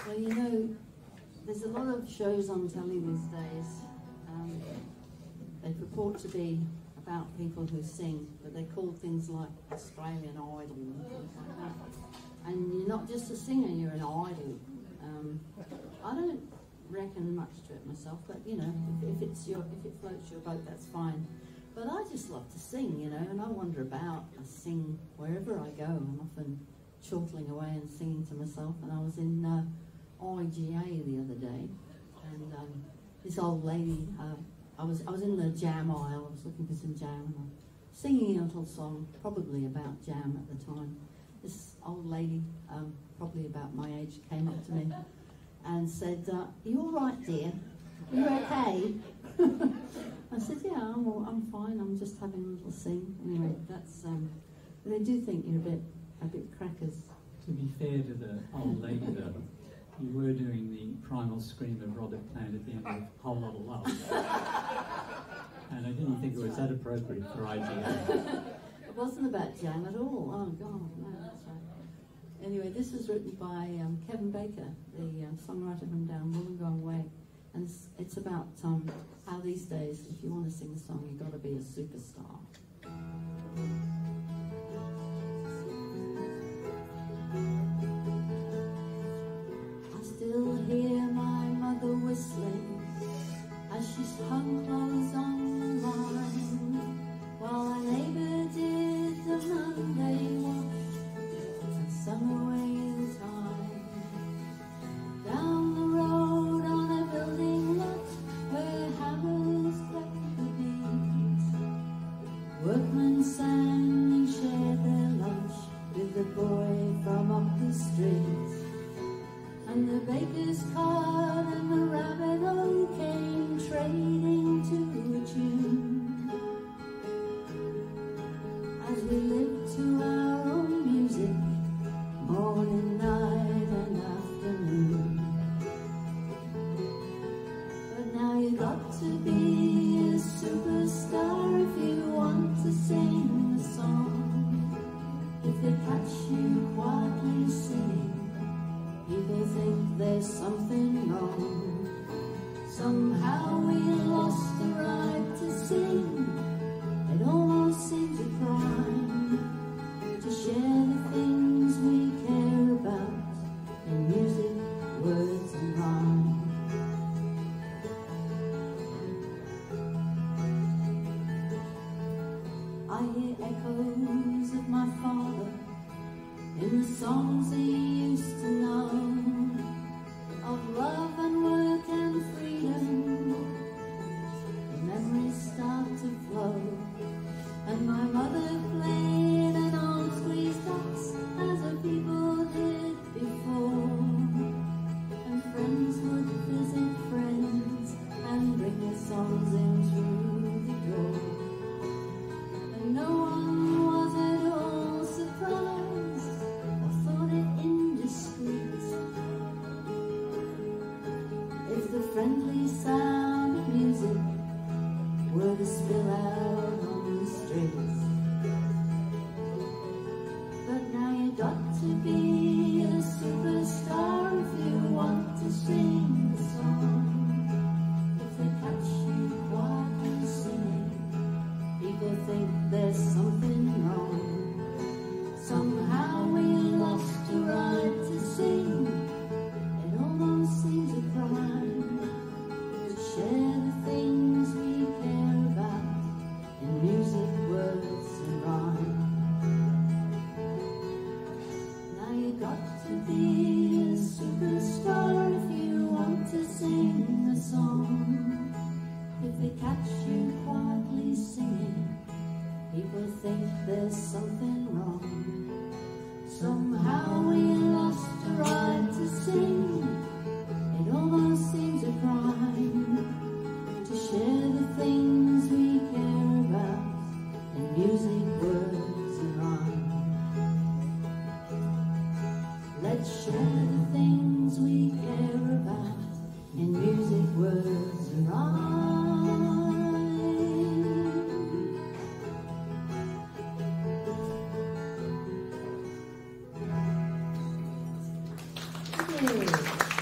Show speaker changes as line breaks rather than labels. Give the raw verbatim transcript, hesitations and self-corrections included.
Well, you know, there's a lot of shows on telly these days. Um, they purport to be about people who sing, but they call things like Australian Idol and things like that. And you're not just a singer, you're an idol. Um, I don't reckon much to it myself, but you know, if, if it's your, if it floats your boat, that's fine. But I just love to sing, you know, and I wander about. I sing wherever I go. I'm often chortling away and singing to myself. And I was in uh, I G A the other day, and um, this old lady, uh, I was I was in the jam aisle. I was looking for some jam, and I'm singing a little song, probably about jam at the time. This old lady, um, probably about my age, came up to me and said, uh, "Are you all right, dear? Are you okay?" I said, "Yeah, I'm, all, I'm fine. I'm just having a little sing." Anyway, that's um, they do think you're a bit a bit crackers.
To be fair to the old lady, though, you were doing the primal scream of Robert Plant at the end of a Whole Lot of Love, and I didn't think it was that appropriate for I G A.
It wasn't about jam at all. Oh God, no, that's right. Anyway, this was written by um, Kevin Baker, the um, songwriter from down Wollongong way. And it's, it's about um, how these days, if you want to sing a song, you've got to be a superstar. I still hear my mother whistling as she's hung clothes on the line, while our neighbour did the Monday wash and sung away the time. Down the road on a building lot where hammers cracked the beams, workmen sang and shared their lunch with the boy from up the street. And the baker's cart and the rabbit-hole came trading to a tune, as we lived to our own music, morning, night and afternoon. But now you got to be a superstar if you want to sing a song. If they catch you quietly singing, people think there's something wrong. Somehow we lost the right to sing. It almost seems a crime to share the things we care about in music, words and rhyme. I hear echoes of my father in the songs he used to know, of love and work and freedom. The memories start to flow, and my mother played an old squeeze box as the people did before, and friends would visit friends and bring their songs in through the door, and no one was at all surprised or thought it indiscreet if the friendly sound of music were to spill out on the streets. But now you got to be a superstar if you want to sing the song. If they catch you quietly singing, people think there's something wrong. Somehow we lost the right to sing. It almost seems a crime to share the things we care about in music, words and rhyme. Now you got to be a superstar if you want to sing a song. If they catch you quietly singing, people think there's something wrong. Somehow we lost the right to sing. It almost seems a crime to share the things we care about in music, words and rhyme. Let's share the things we care about in music, words and rhyme. Thank you.